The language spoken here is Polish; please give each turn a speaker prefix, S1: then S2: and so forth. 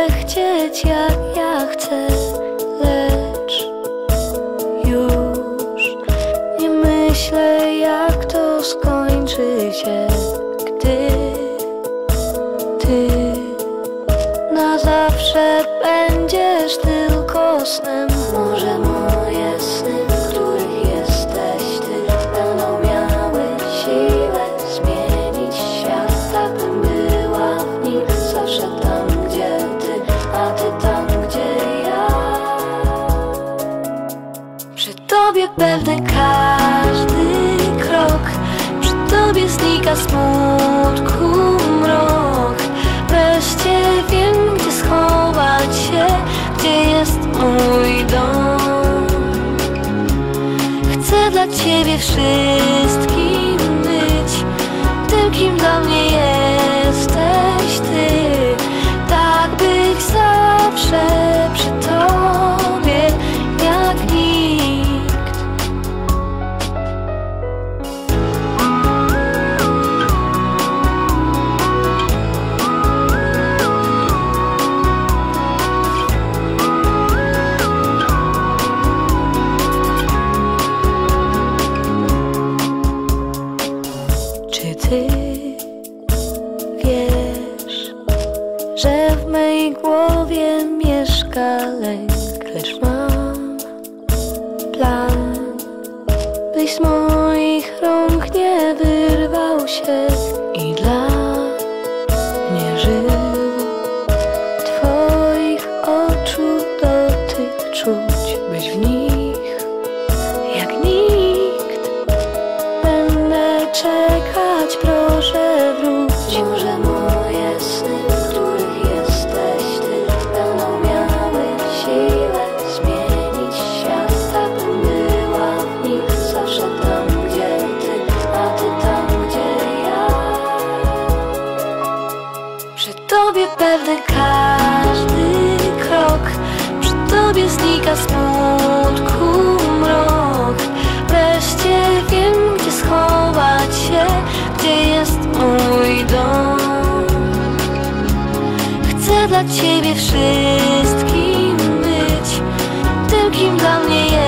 S1: chcieć jak ja chcę, lecz już nie myślę jak to skończy się, gdy ty na zawsze będziesz tylko snem. Może moje sny, w których jesteś ty, będą miały siłę zmienić świat, tak bym była w nim zawsze tam, gdzie ty, a ty tam, gdzie ja. Przy tobie pewny każdy krok, przy tobie znika smutku mrok. Wreszcie wiem, gdzie schować się, gdzie jest mój dom. Chcę dla ciebie wszystkim być, tym kim dla mnie jesteś ty. Tak być zawsze przy tobie jak nikt. Czy ty wiesz, że w mej głowie mieszka lęk, lecz mam plan, byś z moich rąk nie wyrwał się i dla mnie żył. Twoich oczu dotyk czuć, być w nich jak nikt. Będę czekać, proszę wróć. Może moje sny, w których jesteś ty, będą miały siłę zmienić świat, tak bym była w nich zawsze tam, gdzie ty, a ty tam, gdzie ja. Przy tobie pewny każdy krok, przy tobie znika smutku mrok. Wreszcie wiem, gdzie schować się, gdzie jest mój dom. Chcę dla ciebie wszystkim być, tym kim dla mnie